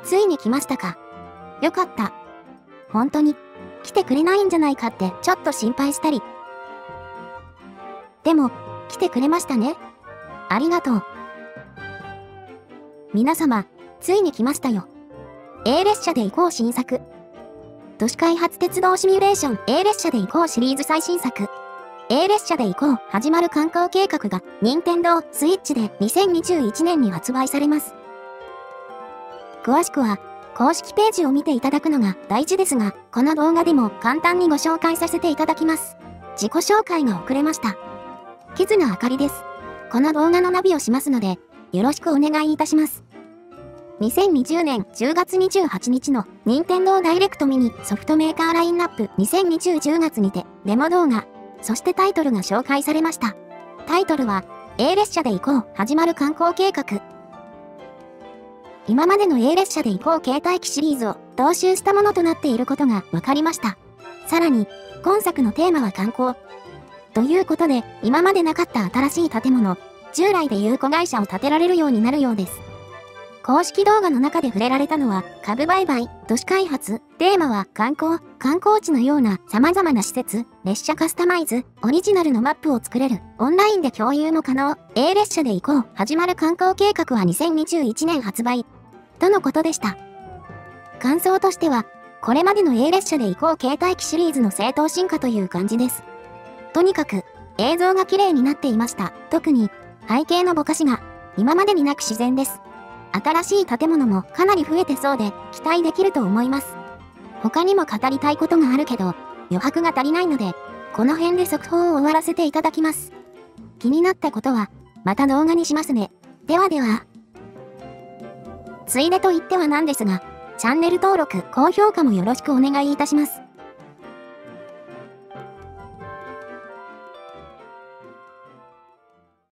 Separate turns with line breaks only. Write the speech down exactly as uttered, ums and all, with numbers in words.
ついに来ましたか。よかった。本当に、来てくれないんじゃないかってちょっと心配したり。でも、来てくれましたね。ありがとう。皆様、ついに来ましたよ。A 列車で行こう新作。都市開発鉄道シミュレーション A 列車で行こうシリーズ最新作。A 列車で行こう始まる観光計画が任天堂スイッチでにせんにじゅういちねんに発売されます。詳しくは公式ページを見ていただくのが大事ですが、この動画でも簡単にご紹介させていただきます。自己紹介が遅れました。木津のあかりです。この動画のナビをしますので、よろしくお願いいたします。にせんにじゅうねんじゅうがつにじゅうはちにちの任天堂ダイレクトミニソフトメーカーラインナップにせんにじゅうじゅうがつにてデモ動画、そしてタイトルが紹介されました。タイトルは A 列車で行こう始まる観光計画。今までの A 列車で行こう携帯機シリーズを踏襲したものとなっていることが分かりました。さらに、今作のテーマは観光。ということで、今までなかった新しい建物、従来でいう子会社を建てられるようになるようです。公式動画の中で触れられたのは、株売買、都市開発、テーマは観光、観光地のような様々な施設、列車カスタマイズ、オリジナルのマップを作れる、オンラインで共有も可能、A 列車で行こう、始まる観光計画はにせんにじゅういちねん発売、とのことでした。感想としては、これまでの A 列車で行こう携帯機シリーズの正当進化という感じです。とにかく、映像が綺麗になっていました。特に、背景のぼかしが、今までになく自然です。新しい建物もかなり増えてそうで期待できると思います。他にも語りたいことがあるけど余白が足りないのでこの辺で速報を終わらせていただきます。気になったことはまた動画にしますね。ではでは。ついでと言ってはなんですがチャンネル登録、高評価もよろしくお願いいたします。